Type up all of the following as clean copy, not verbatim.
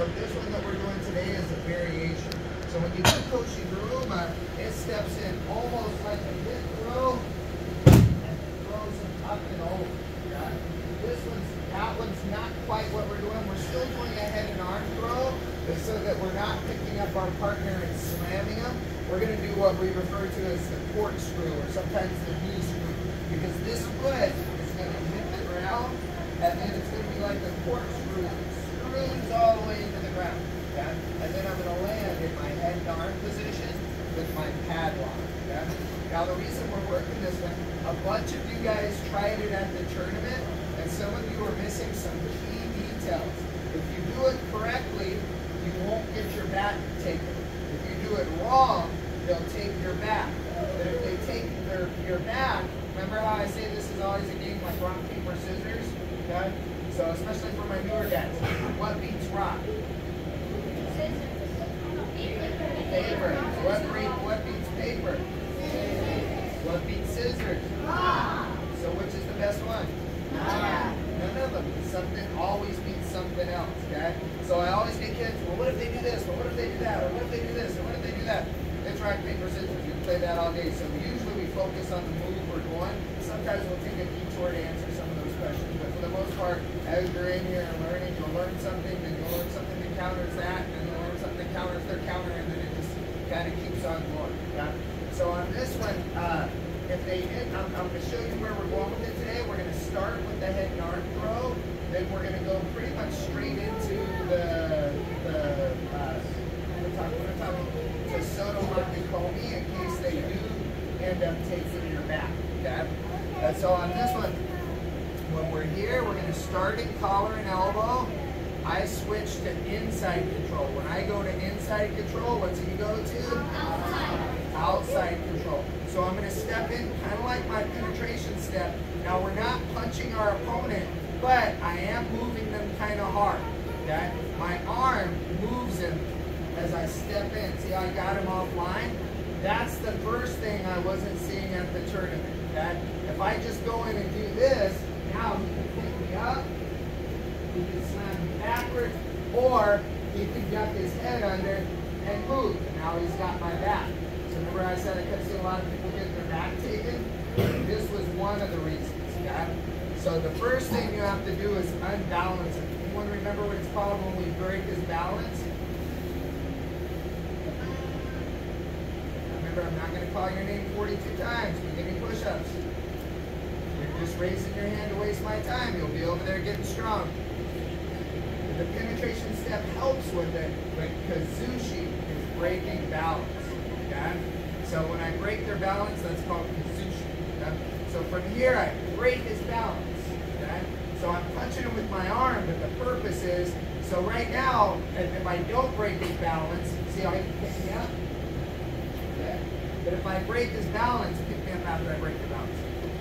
So this one that we're doing today is a variation. So when you do koshiguruma, it steps in almost like a hip throw and throws it up and over. Yeah? That one's not quite what we're doing. We're still doing a head and arm throw, but so that we're not picking up our partner and slamming them, we're going to do what we refer to as the corkscrew, or sometimes the knee screw, because this foot is going to hit the ground, and then it's going to be like the corkscrew screws all the way into the ground. Okay? And then I'm going to land in my head and arm position with my padlock. Okay? Now the reason we're working this one, a bunch of you guys tried it at the tournament, and some of you are missing some key details. If you do it correctly, you won't get your back taken. If you do it wrong, they'll take your back. But if they take your back, remember how I say this is always a game like rock, paper, scissors? Okay? So especially for my newer guys, what beats rock? Paper. What beats paper? What beats scissors? So which is the best one? None of them. Something always beats something else, okay? So I always get kids, well, what if they do this? Well, what if they do that? Or what if they do this? Or what if they do that? It's rock, paper, scissors. We play that all day. So usually we focus on the move we're going. Sometimes we'll take a detour to answer some of those questions. But for the most part, as you're in here and learning, you'll learn something, then you'll learn something that counters that, and you'll learn something that counters their counter, and then it just kind of keeps on going. Yeah? So on this one, if they hit, I'm going to show you where we're going with it today. We're going to start with the head and arm throw. Then we're going to go pretty much straight into the Soto Makikomi in case they do end up taking your back. Okay? And so on this one, when we're here, we're going to start in collar and elbow. I switch to inside control. When I go to inside control, what's he go to? Outside control. So I'm going to step in kind of like my penetration step. Now we're not punching our opponent, but I am moving them kind of hard. Okay? My arm moves him as I step in. See how I got him offline? That's the first thing I wasn't seeing at the tournament. Okay? If I just go in and do this, now he can pick me up, he can slam me backwards, or he can duck his head under and move. And now he's got my back. So remember I said I kept seeing a lot of people getting their back taken? This was one of the reasons. Okay? So the first thing you have to do is unbalance him. Anyone remember what it's called when we break his balance? Remember, I'm not going to call your name 42 times. We give me push-ups. You're just raising your hand to waste my time. You'll be over there getting strong. The penetration step helps with it, but kazushi is breaking balance. Okay? So when I break their balance, that's called kazushi. Okay? So from here, I break his balance. Okay? So I'm punching him with my arm, but the purpose is, so right now, if I don't break his balance, see how he can pick me up? Okay? But if I break his balance, pick me up after I break the balance.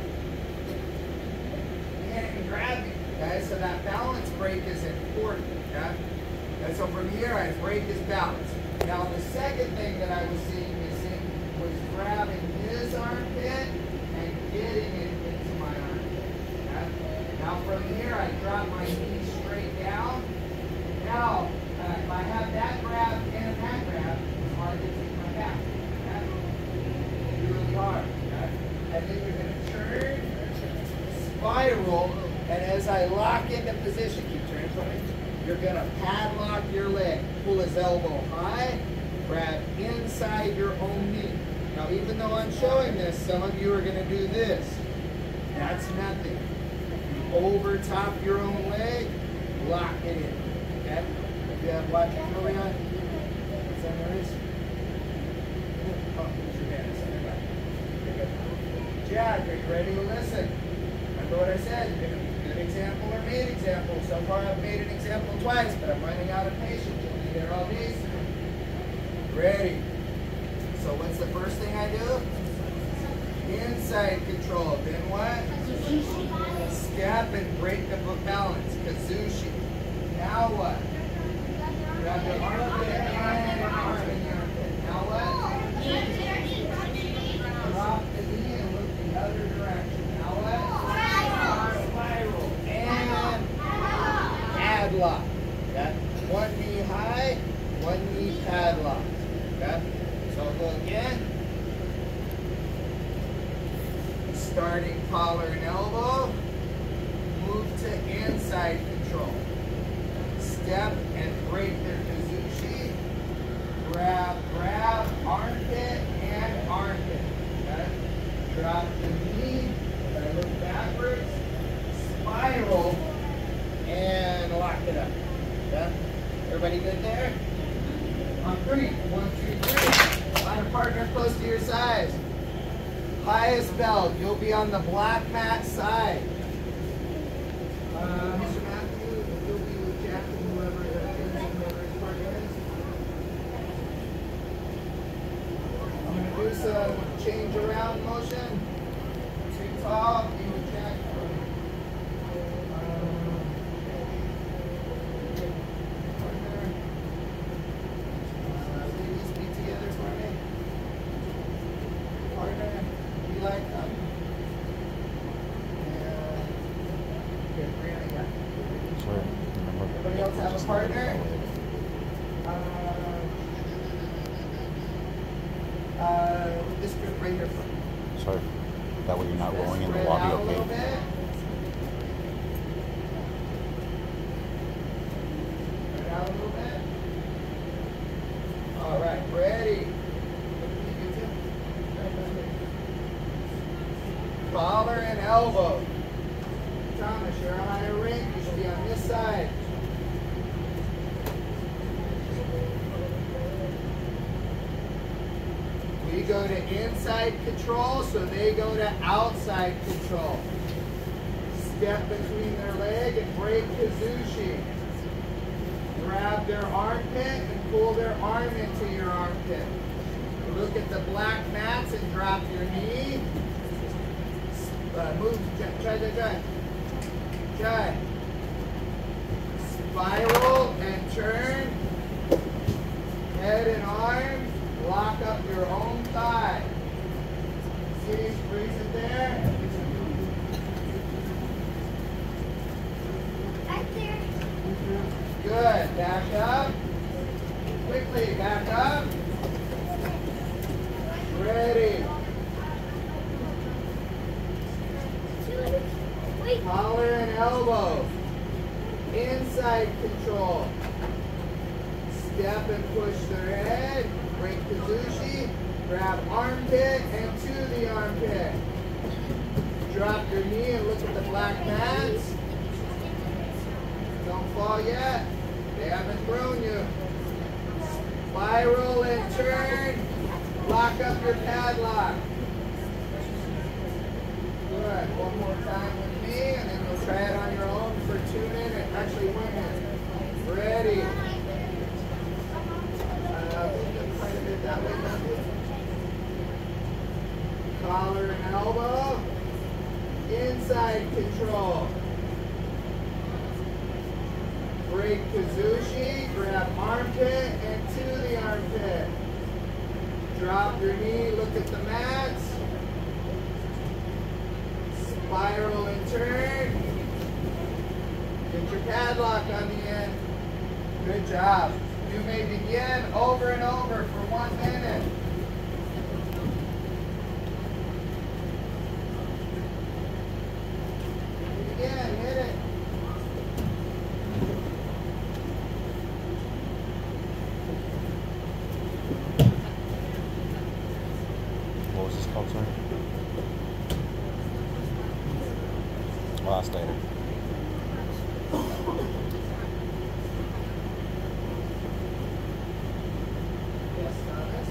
He can't even grab me. Okay? So that balance break is important. Okay? And so from here, I break his balance. Now the second thing that I was seeing missing was grabbing his armpit and getting it into my armpit. Okay? Now from here, I drop my knee straight down. Now, if I have that grab and that grab, it's hard to take my back. Okay? Really hard. Okay? And then you're going to turn, spiral, and as I lock into position, keep turning for me. You're going to padlock your leg. Pull his elbow high. Grab inside your own knee. Now, even though I'm showing this, some of you are going to do this. That's nothing. You over top your own leg, lock it in. Okay? If you have watching really on, what's that noise? Oh, there's your hand. Jack, are you ready to listen? Remember what I said? You're going to be good example or made example. So far, I've made an example twice, but I'm running out of patience. You'll be there all day soon. Ready. So what's the first thing I do? Inside control. Then what? Step and break the balance. Kazushi. Now what? Grab the armpit and an arm in your armpit. Now what? Drop the knee and look the other direction. Now what? Spiral. And padlock. Okay? One knee high. step and break their kazushi. Grab, grab, armpit and armpit. Okay? Drop the knee. As I look backwards. Spiral and lock it up. Okay? Everybody good there? On 3. 1, 2, 3. Find a partner close to your size. Highest belt. You'll be on the black mat side. Mr. Matthew, you'll be with Jack and whoever his partner is. I'm going to do some change around motion. Too tall, be with Jack. Ladies, be together for me. Partner, be like them. Everybody else have a partner? This group right here. Sorry. That way you're not rolling in the lobby, okay? Spread out a little bit. All right, ready. Collar and elbow. Thomas, you're on a ring. You should be on this side. We go to inside control, so they go to outside control. Step between their leg and break kazushi. Grab their armpit and pull their arm into your armpit. Look at the black mats and drop your knee. Move, try. Spiral and turn. Head and arms. Lock up your own thigh. See, freeze it there. Back there. Good. Back up. Quickly, back up. Ready. Wait. Collar and elbow. Inside control. Step and push their head. Break kazushi. Grab armpit and to the armpit. Drop your knee and look at the black mats. Don't fall yet. They haven't thrown you. Spiral and turn. Lock up your padlock. Good. One more time with me, and then you'll try it on your own for 2 minutes. Actually, 1 minute. Ready. Quite a bit that way, Matthew. Collar and elbow. Inside control. Break kazushi. Grab armpit and to the armpit. Drop your knee. Look at the mats. Spiral and turn. Get your padlock on the end. Good job. You may begin over and over for 1 minute. Begin, hit it. What was this called, sir? Last later. Yes, Thomas.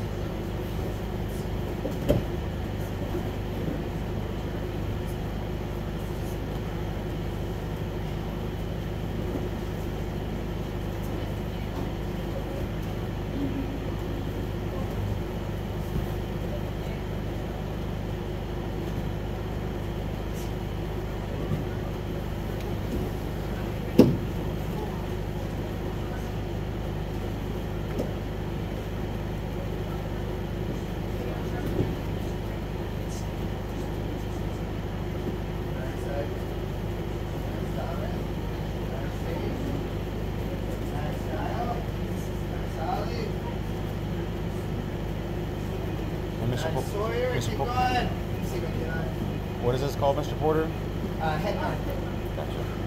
Sawyer, keep going. What is this called, Mr. Porter? Head nod. Gotcha.